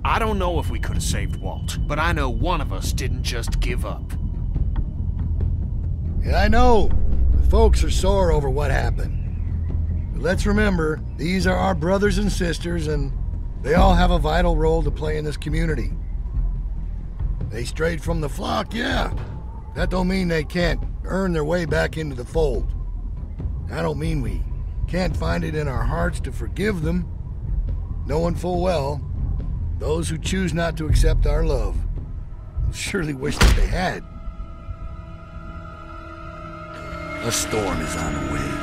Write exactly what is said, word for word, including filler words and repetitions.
I don't know if we could have saved Walt, but I know one of us didn't just give up. Yeah, I know. The folks are sore over what happened. But let's remember, these are our brothers and sisters, and they all have a vital role to play in this community. They strayed from the flock, yeah. That don't mean they can't earn their way back into the fold. I don't mean we can't find it in our hearts to forgive them, knowing full well those who choose not to accept our love will surely wish that they had. A storm is on the way.